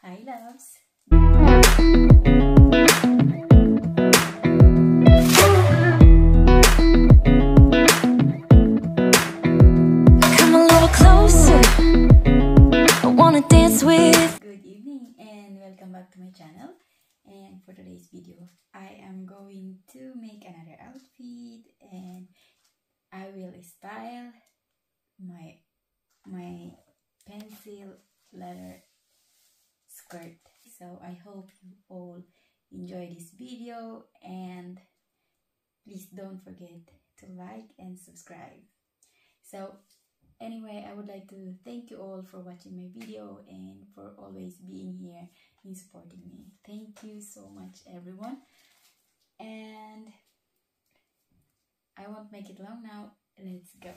Hi loves! Come a little closer, I wanna dance with. Good evening and welcome back to my channel. And for today's video, I am going to make another outfit and I will style my pencil leather skirt. So I hope you all enjoy this video and please don't forget to like and subscribe. So anyway, I would like to thank you all for watching my video and for always being here and supporting me. Thank you so much everyone, and I won't make it long now. Let's go.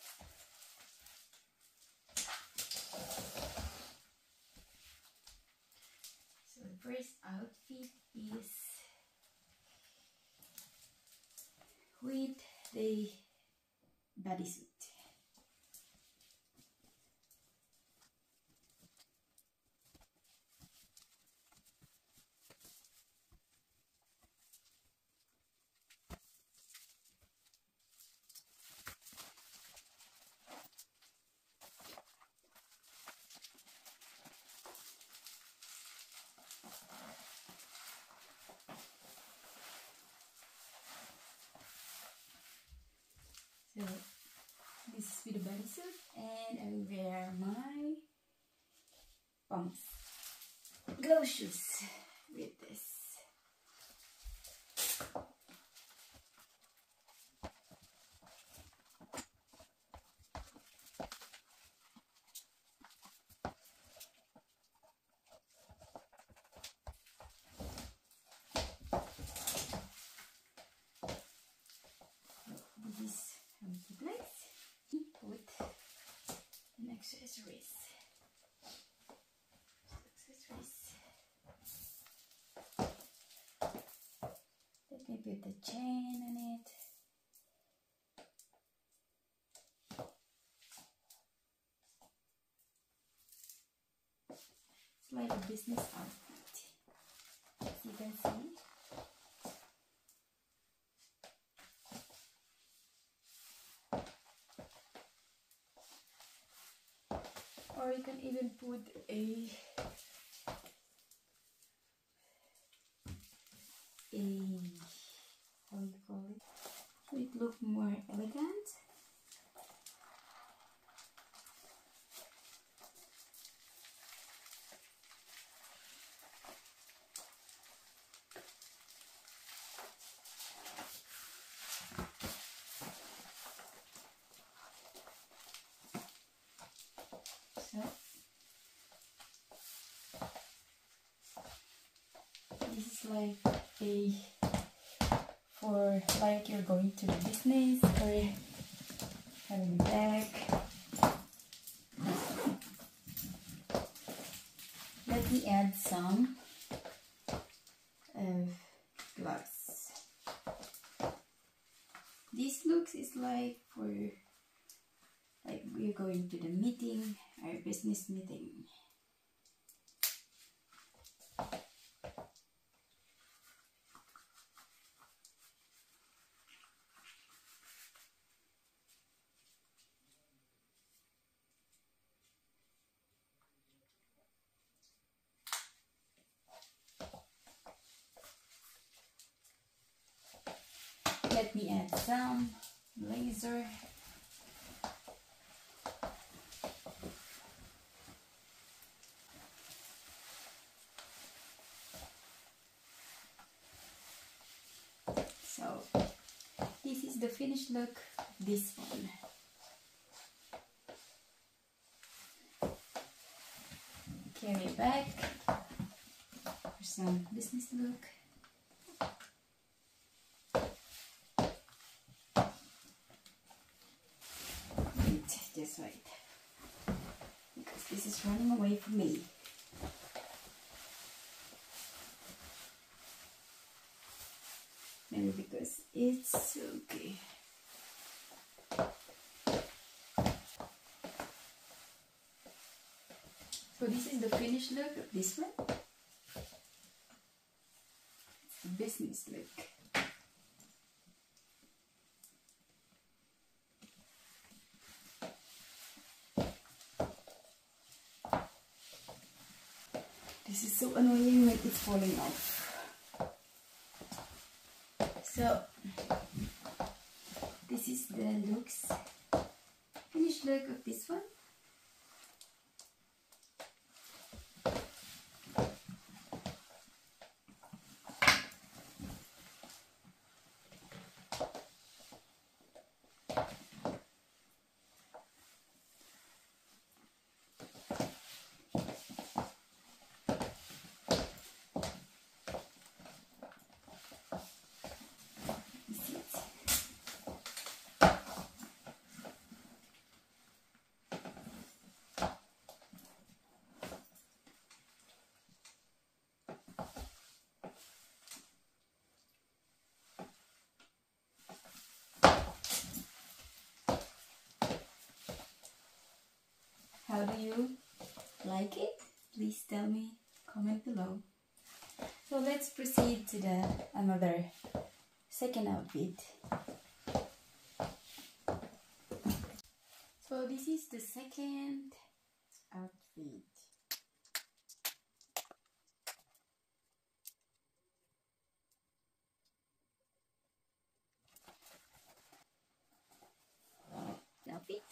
So the first outfit is with the bodysuit. So this is with the bodysuit, and I will wear my pumps, glow shoes with this. This is how it looks. Put an accessories. Let me put the chain on it. It's like a business outfit, as you can see. Or you can even put a how do you call it? So it look more elegant. So this is like a for like you're going to the business or having a bag. Let me add some gloves. This looks is like for like we're going to the meeting, our business meeting. Let me add some laser. So this is the finished look of this one. Carry it back for some business look. Just wait, because this is running away from me. Maybe because it's silky. So this is the finished finished look of this one. It's the business look. This is so annoying when it's falling off. So this is the finished look of this one. How do you like it? Please tell me, comment below. So let's proceed to another second outfit. So this is the second outfit. Outfit.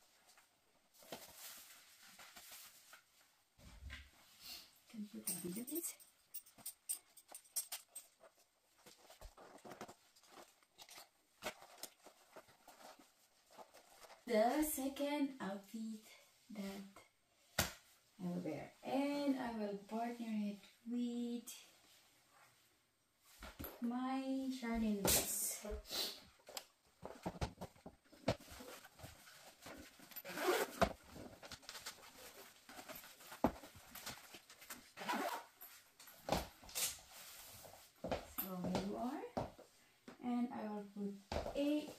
Can you put a video, please? The second outfit that I will wear, and I will partner it with my Charlene boots. So here you are, and I will put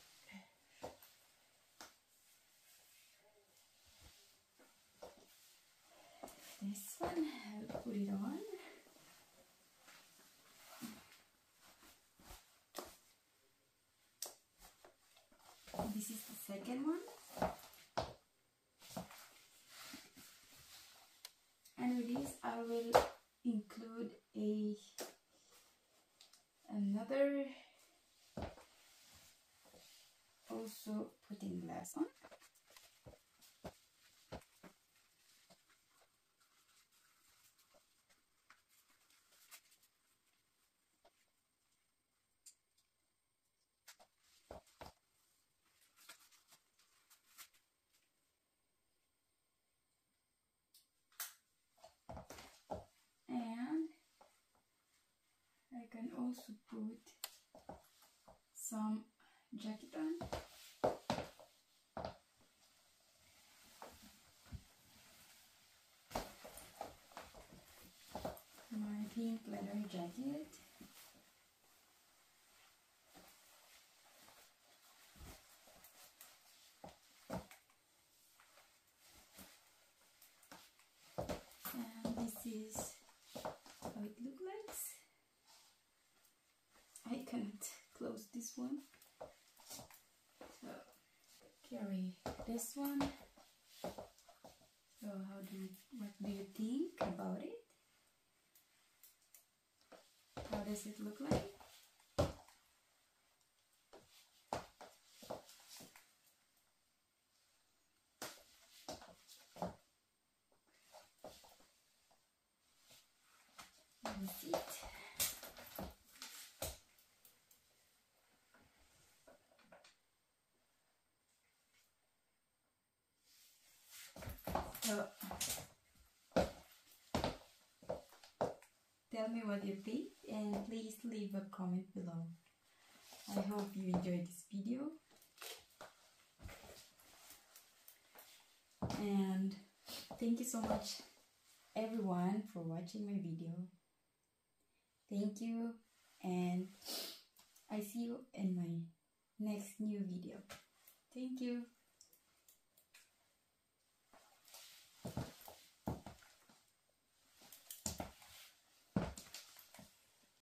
this one. I'll put it on. This is the second one. And with this I will include another, also putting glass on. And I can also put some jacket on. My pink leather jacket. And this is how it looks like. I can't close this one, so carry this one. So what do you think about it? How does it look like? That's it. So tell me what you think, and please leave a comment below. I hope you enjoyed this video, and thank you so much everyone for watching my video. Thank you, and I see you in my next new video. Thank you.